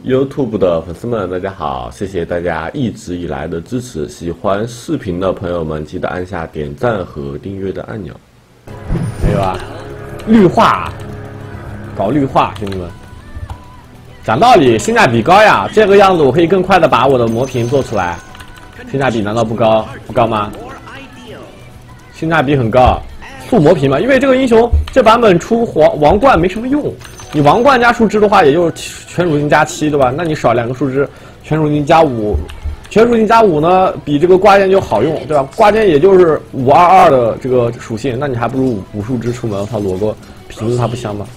YouTube 的粉丝们，大家好！谢谢大家一直以来的支持。喜欢视频的朋友们，记得按下点赞和订阅的按钮。 没有啊，绿化，搞绿化，兄弟们。讲道理，性价比高呀！这个样子我可以更快的把我的魔瓶做出来，性价比难道不高？不高吗？性价比很高，速魔瓶嘛，因为这个英雄这版本出王冠没什么用。 你王冠加树枝的话，也就是全属性加7，对吧？那你少2个树枝，全属性加5，全属性加5呢，比这个挂件就好用，对吧？挂件也就是522的这个属性，那你还不如5树枝出门，它裸个瓶子它不香吗？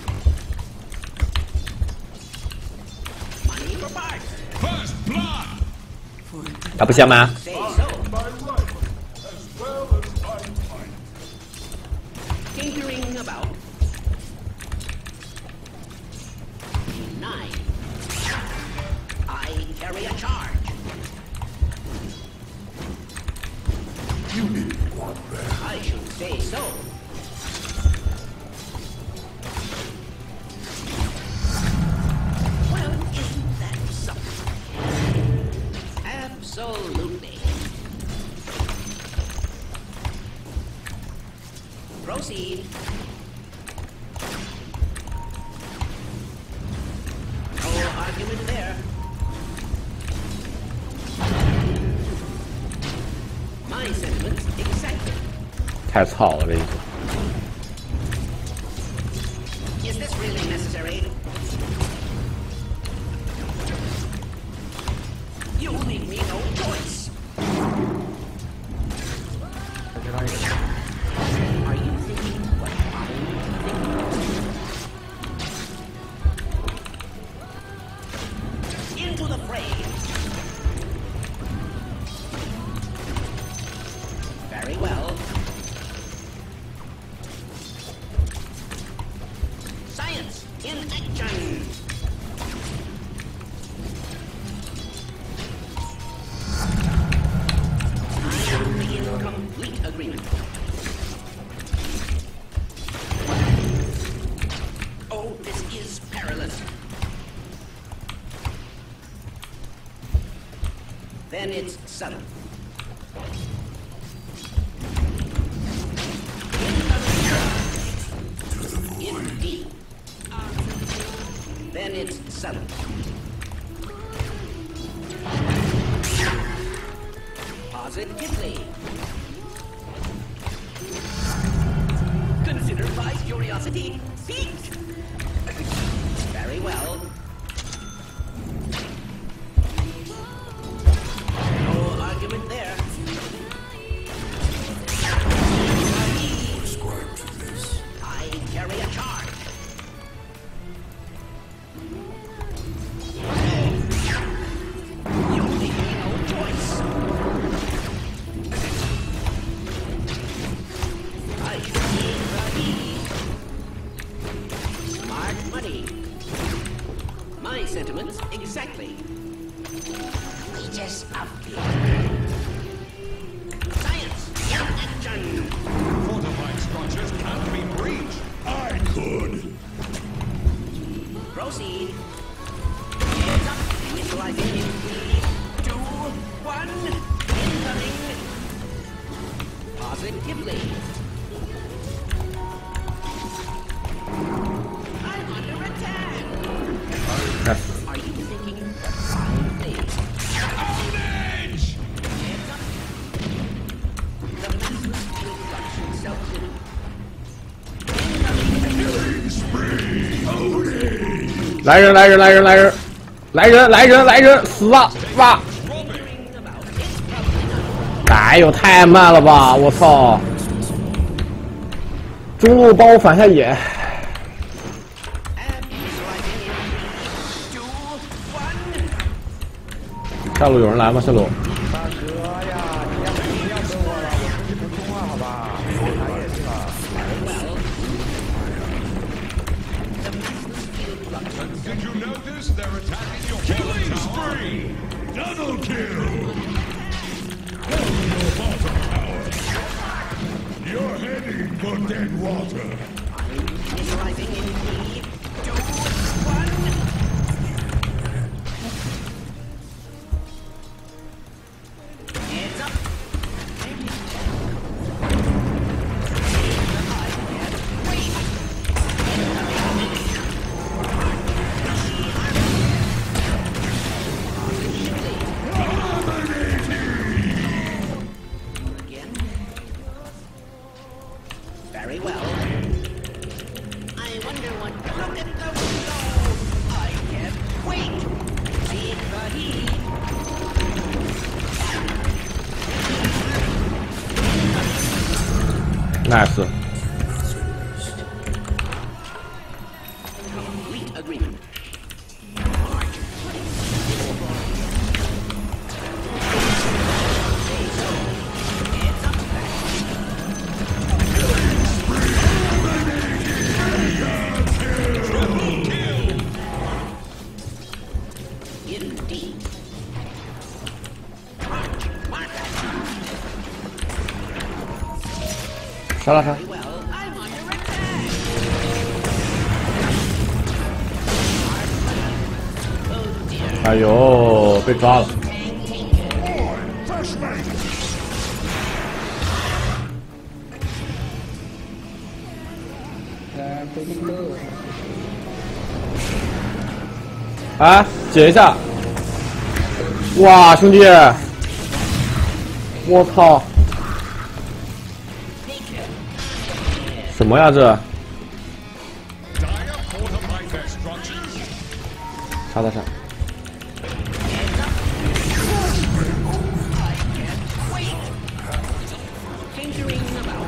它不香吗？ Proceed. No argument there. My sentiments exactly. 太操了这一个。 Is this really necessary? You leave me no choice. Are you thinking what I'm thinking? Into the fray. Very well. Science in action. I am in complete agreement. Oh, this is perilous. Then it's settled. Indeed. Then it's settled. Positively. Consider my curiosity piqued. Very well. No argument there. Prescribe to this. I carry a charge. You leave me no choice. I should be ready. Smart money. My sentiments exactly. Aegis of fear. Science in action. Fortified structures can't be breached. I could. Proceed. Heads up. Initializing in 3, 2, 1. Incoming. Positively. I'm under attack. Are you thinking the fine thing? Ownage! Heads up. The master's field production self-living. Killing spree! Ownage! 来人！来人！来人！来人！来人！来人！来人！死吧！吧！哎呦，太慢了吧！我操！中路帮我反下野。 下路有人来吗？下路。 大哥呀，你要不要跟我了？我出去补充啊，好吧？我打野去了。 Did you notice they're attacking your killing spree? Double kill! Your bottom tower. You're heading for dead water. Initializing in 3, 2, 1. ，nice。 Complete agreement. 杀了杀！ Well, I'm under attack. 哎呦，被抓了！ 哎，解一下！哇，兄弟！我操！什么呀这？ Dire fortified their structures. 杀他杀！ Tinkering about.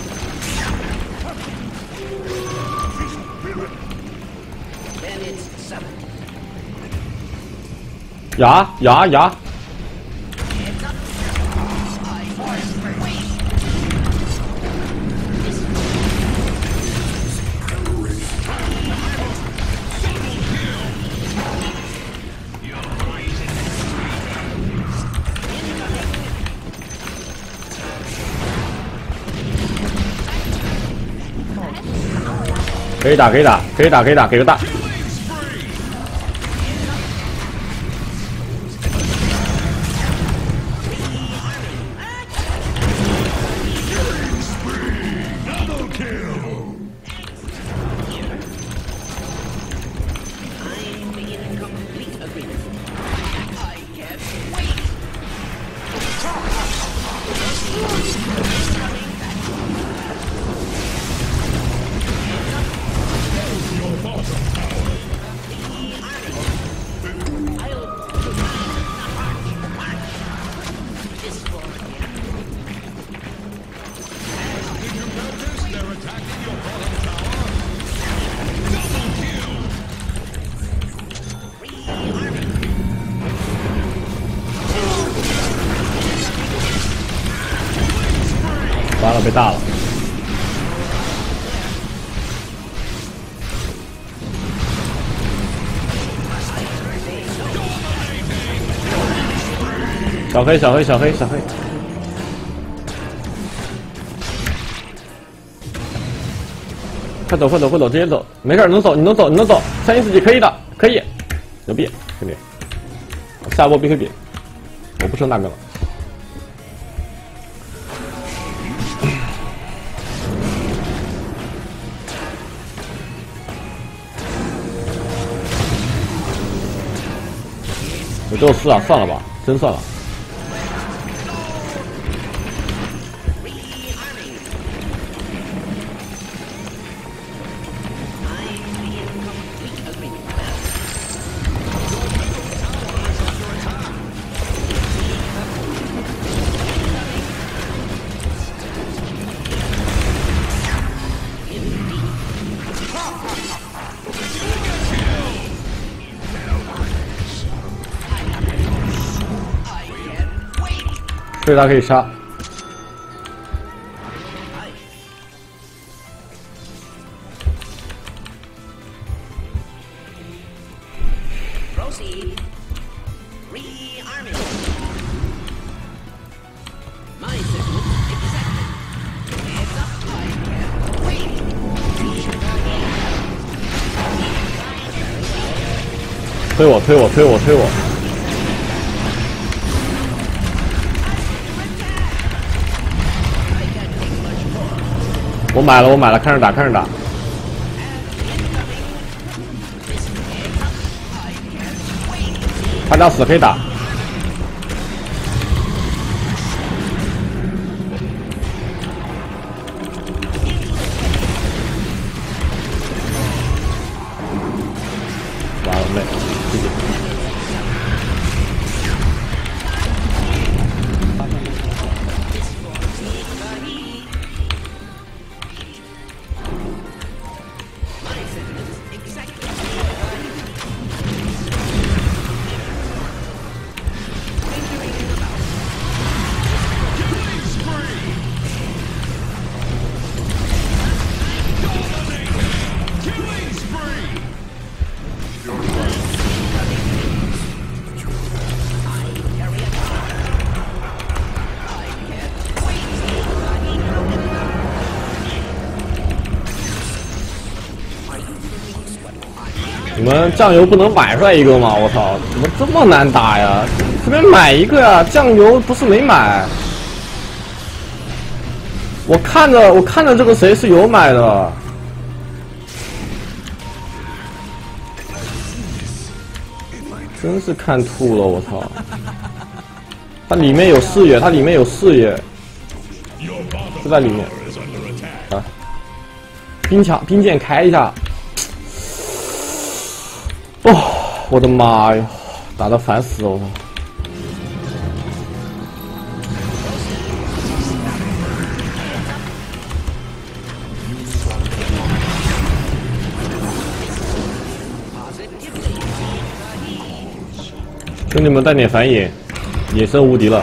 Then it's 7. 牙！ 可以打，给个大！完了，被大了。小黑！快走，直接走，没事，能走，你能走，314级可以的，可以，牛逼，兄弟，下波 BKB， 我不升大哥了。 我只有4啊，算了吧，真算了。对他可以杀。 Proceed. Rearming. My signal accepted. Heads up, I can't wait. 推我！我买了，看着打。他俩死可以打。完了，累，谢谢。 们酱油不能买出来一个吗？我操，怎么这么难打呀？随便买一个呀！酱油不是没买，我看着这个谁是有买的。真是看吐了，我操！它里面有视野，它里面有视野，就在里面。啊！冰剑开一下。哦，我的妈呀！打得烦死了，我操！兄弟们带点反野，野生无敌了。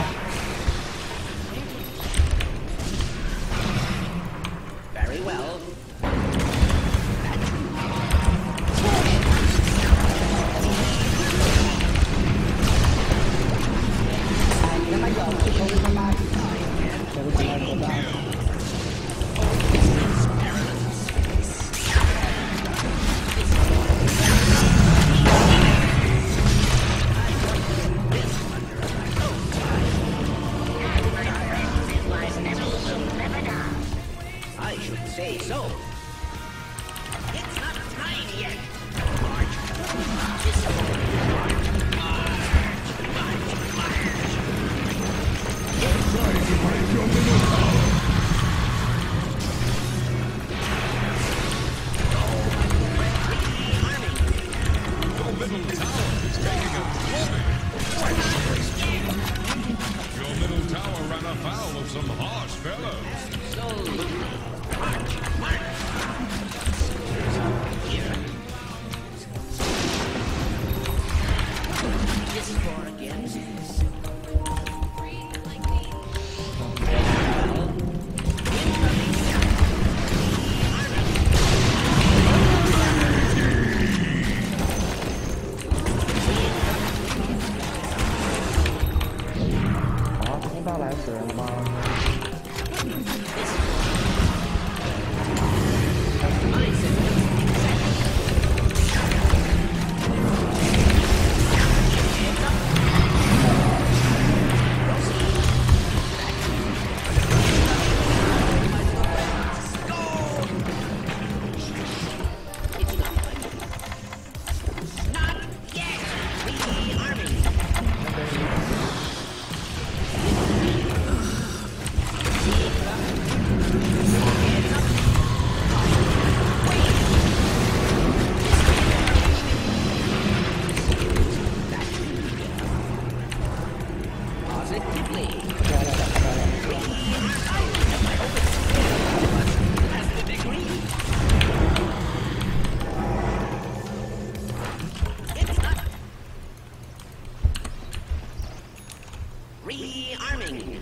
Rearming.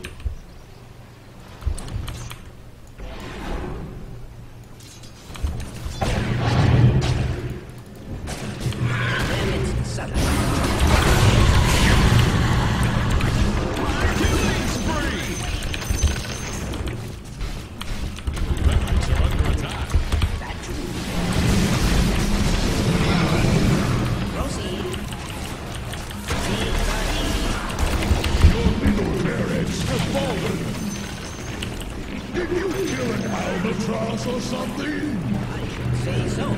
Albatross or something? I should say so.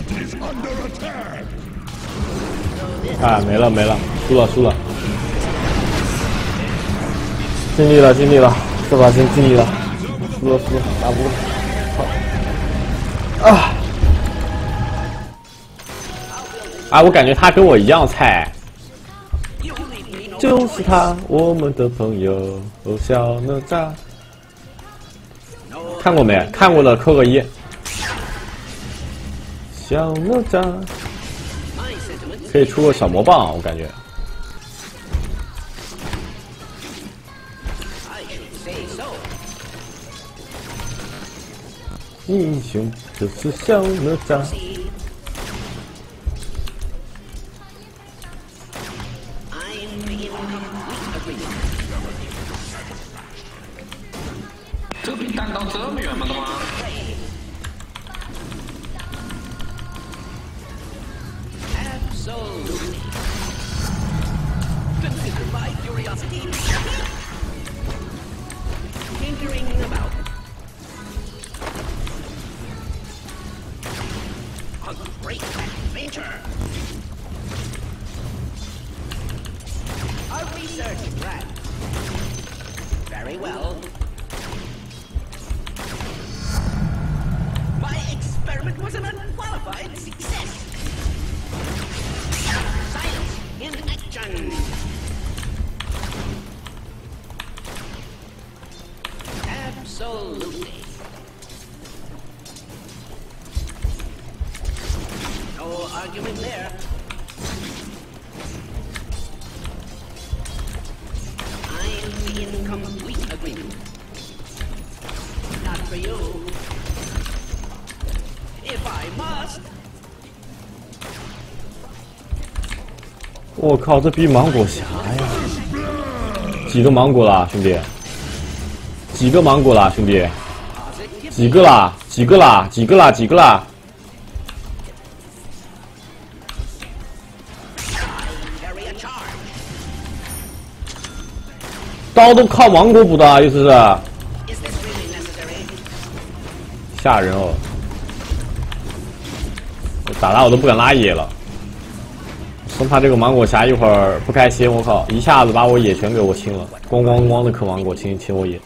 turret is under attack. 啊，没了没了，输了输了，尽力了尽力了，这把真尽力了，输了输了，打不过。啊！啊，我感觉他跟我一样菜。就是他，我们的朋友小哪吒。看过没？看过的扣个1。小哪吒可以出个小魔棒，我感觉。英雄就是小哪吒。 这比弹道这么远吗？他妈！ Absolutely. Consider my curiosity. Tinkering about. A great adventure. A research lab. Very well. My experiment was an unqualified success. Science in action. Absolutely. No argument there. I'm in complete agreement. Not for you. If I must. 我靠，这比芒果侠呀！几个芒果啦，兄弟？几个芒果啦，兄弟？几个啦？几个啦？几个啦？几个啦？刀都靠芒果补的，意思是？吓人哦！打他我都不敢拉野了。 生怕这个芒果侠一会儿不开心，我靠，一下子把我野全给我清了，咣咣咣的嗑芒果清我野。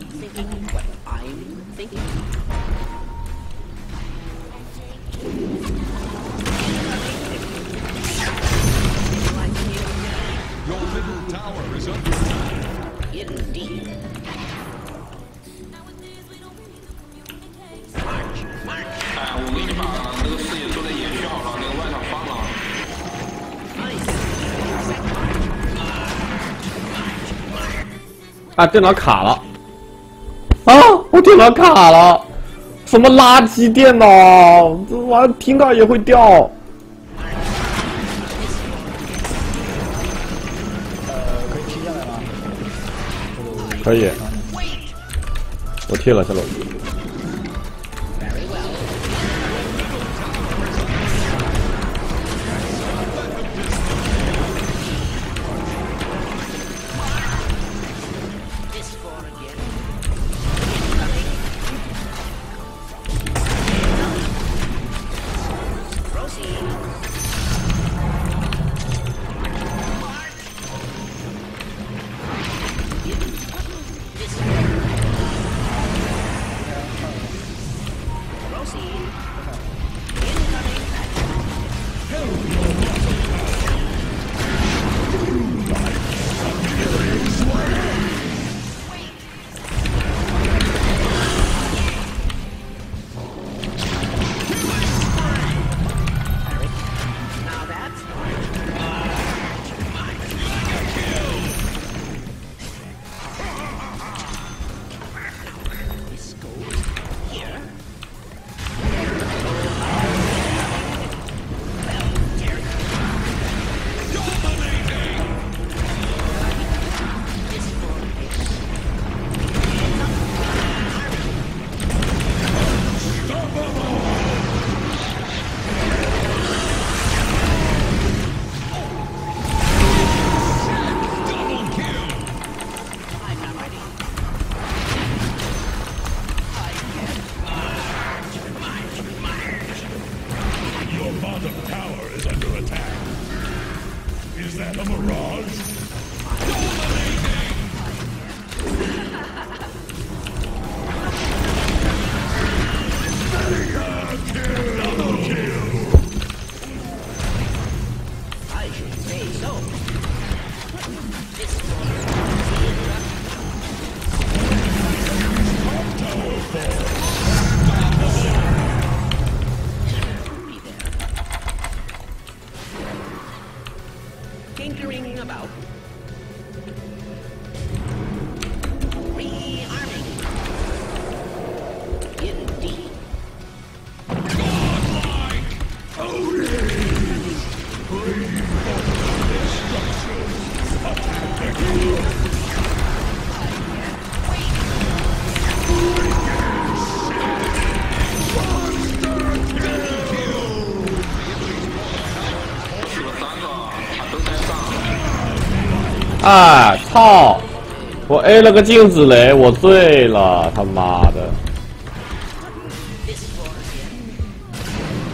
Your middle tower is under attack. Indeed. 哎，我给你把那个视野做的延续好了，那个外场放了。 啊，电脑卡了！啊，我电脑卡了！什么垃圾电脑？这玩意听到也会掉。 可以踢下来吗？ 可以，我踢了，小楼。 Here. bottom tower is under attack. Is that a mirage? Double kill! I should say so. This tinkering about. Rearming. Indeed. 哎，操！我 A 了个镜子雷，我醉了，他妈的！ This for him.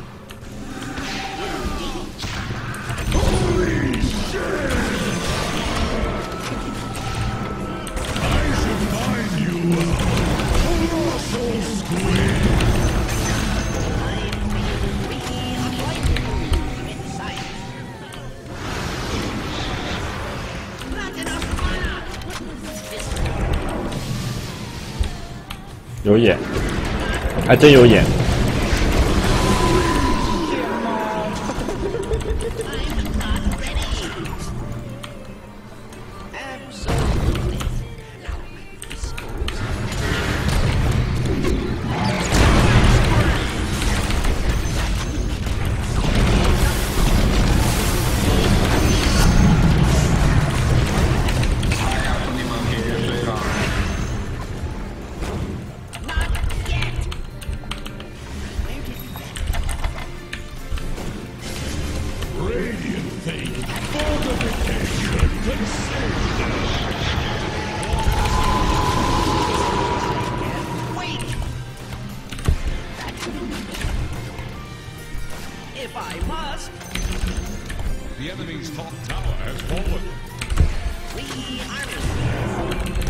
Not enough mana. 有眼，还真有眼。 Absolutely. Now, this goes. Not yet. Where did you Radiant think fortification can save them. wait? If I must, The enemy's top tower has fallen. rearming.